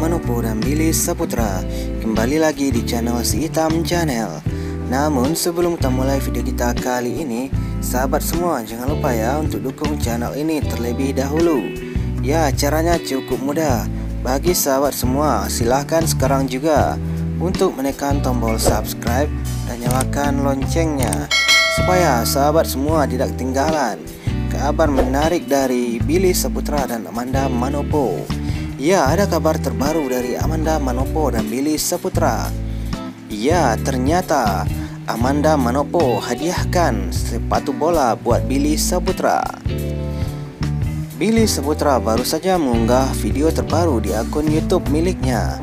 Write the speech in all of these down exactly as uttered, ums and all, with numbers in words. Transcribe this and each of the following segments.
Manopo dan Billy Saputra. Kembali lagi di channel Si Hitam Channel. Namun sebelum kita mulai video kita kali ini, sahabat semua jangan lupa ya untuk dukung channel ini terlebih dahulu. Ya, caranya cukup mudah. Bagi sahabat semua, silahkan sekarang juga untuk menekan tombol subscribe dan nyalakan loncengnya, supaya sahabat semua tidak ketinggalan kabar menarik dari Billy Saputra dan Amanda Manopo. Ya, ada kabar terbaru dari Amanda Manopo dan Billy Saputra. Ya, ternyata Amanda Manopo hadiahkan sepatu bola buat Billy Saputra. Billy Saputra baru saja mengunggah video terbaru di akun YouTube miliknya.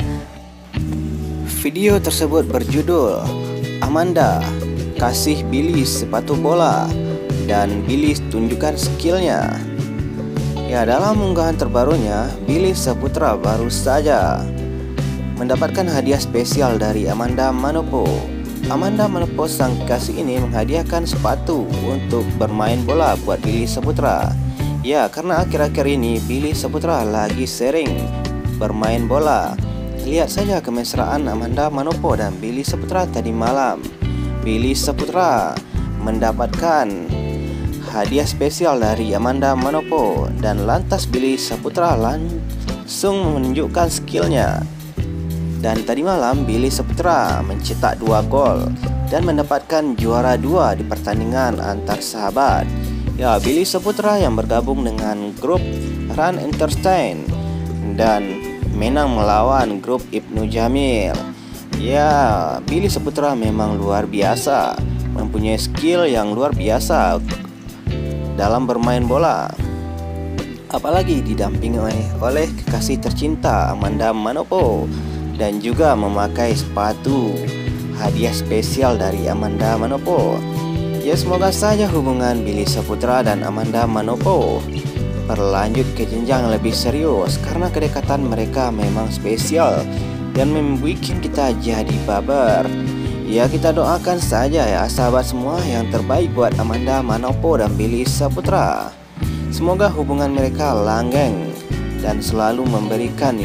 Video tersebut berjudul Amanda kasih Billy sepatu bola dan Billy tunjukkan skillnya. Ya, dalam unggahan terbarunya, Billy Saputra baru saja mendapatkan hadiah spesial dari Amanda Manopo. Amanda Manopo sang kekasih ini menghadiahkan sepatu untuk bermain bola buat Billy Saputra. Ya, karena akhir-akhir ini Billy Saputra lagi sering bermain bola. Lihat saja kemesraan Amanda Manopo dan Billy Saputra tadi malam. Billy Saputra mendapatkan hadiah spesial dari Amanda Manopo dan lantas Billy Saputra langsung menunjukkan skillnya. Dan tadi malam Billy Saputra mencetak dua gol dan mendapatkan juara dua di pertandingan antar sahabat. Ya, Billy Saputra yang bergabung dengan grup Run Entertain dan menang melawan grup Ibnu Jamil. Ya, Billy Saputra memang luar biasa, mempunyai skill yang luar biasa dalam bermain bola, apalagi didampingi oleh, oleh kekasih tercinta Amanda Manopo dan juga memakai sepatu hadiah spesial dari Amanda Manopo. Ya, semoga saja hubungan Billy Saputra dan Amanda Manopo berlanjut ke jenjang lebih serius, karena kedekatan mereka memang spesial dan membuat kita jadi baper. Ya, kita doakan saja ya sahabat semua yang terbaik buat Amanda Manopo dan Billy Saputra. Semoga hubungan mereka langgeng dan selalu memberikan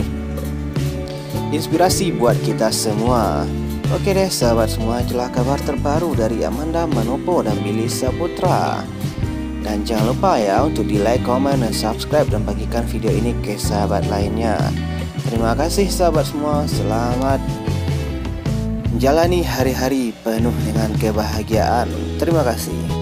inspirasi buat kita semua. Oke deh sahabat semua, itulah kabar terbaru dari Amanda Manopo dan Billy Saputra. Dan jangan lupa ya untuk di like, comment, dan subscribe dan bagikan video ini ke sahabat lainnya. Terima kasih sahabat semua, selamat menjalani hari-hari penuh dengan kebahagiaan. Terima kasih.